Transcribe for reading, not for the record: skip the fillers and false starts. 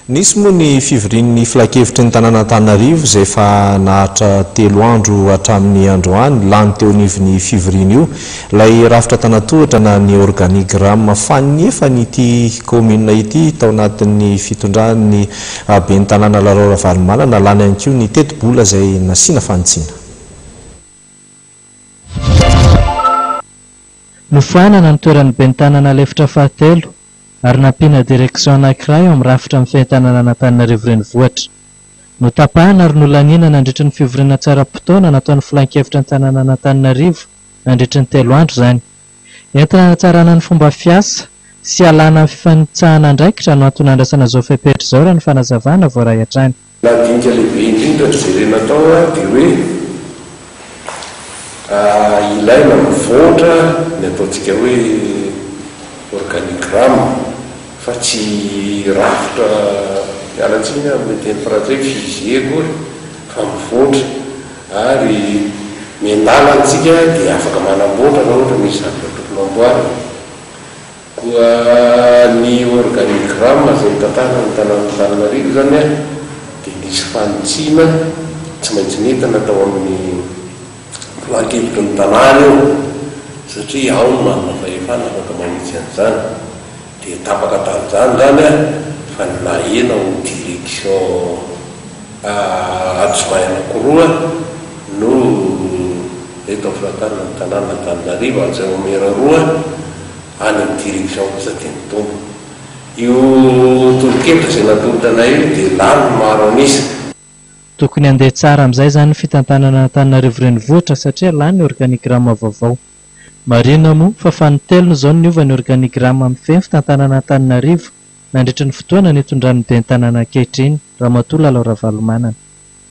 Nisy moa ny fivorian'ny filakevitry ny tanàna Antananarivo izay efa nahatra 3 andro hatramin'ny androany lany teo anivon'ny fivoriana io. Ilay rafitra tanatohatra na ny organigramme fanefa n'ity commune ity tao anatin'ny fitondran'ny ben'ny tanàna Larora Valomanana lany ihany koa ny teti-bola izay nasiana fanitsina. Nofanana ny toeran'ny ben'ny tanàna lefitra fahatelo ary nampiana direksion anankiray eo amin'ny rafitra amin'ny fitanàna Antananarivo renivohitra. Notapahana ary nolaniana nandritra ny fivoriana tsara-potoana nataon'ny filan-kevitra ny tanàna Antananarivo nandritra ny 3 andro izany. Entina hanatsarana ny fomba fiasa sy alana amin'ny fifanitsahana andraikitra no antony andrasana izao fepetra izao raha ny fanazavana voaray hatrany. Nadinika lehibe indrindra jerena tao dia hoe ilaina mivoatra ny ataontsika hoe organigramme fa tsy rafitra mialatsiny amin'ny teny frantsay fizé koa fa mivoatra ary miandala antsika dia afaka manamboatra raha ohatra misy zavatra tokony amboarina. Koa ny organigramme izay mitantana ny tanàna Antananarivo zany dia nisy fanitsiana tsy maintsy nentina tao amin'ny filan-kevitry ny tanàna eo satria ao no manana fahefana afaka manitsy an'izany dia tapaka tamin'izany zany fa nilahena ho direksion adjoint anankiroa no eto filantanana ny tanàna Antananarivo an'izay omera roa any amin'ny direksion fisaten'ny tompo. Io toronkevitra izay natorotanay io dia lany maro anisa. Tokony handeha tsara amin'izay zany ny fitantanana Antananarivo renivohitra satria lany ny organigramme vaovao. Marina moa fa fanitelona izao ny niova ny organigramme amin'ny feno fitantanana Antananarivo nandritra ny fotoana ny itondran'ny ben'ny tanàna ankehitriny Ramatoa Larora Valomanana.